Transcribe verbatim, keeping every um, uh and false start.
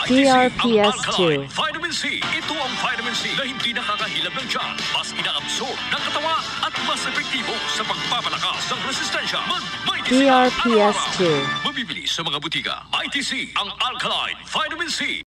D R P S two. Vitamin C. Ito ang vitamin C na hindi nakakahilab ng tiyan, mas ina-absorb ng katawan at mas epektibo sa pagpapalakas ng resistensya. Mag-Mighty C D R P S two. Mabibili sa mga butika. Mighty C, ang alkaline vitamin C.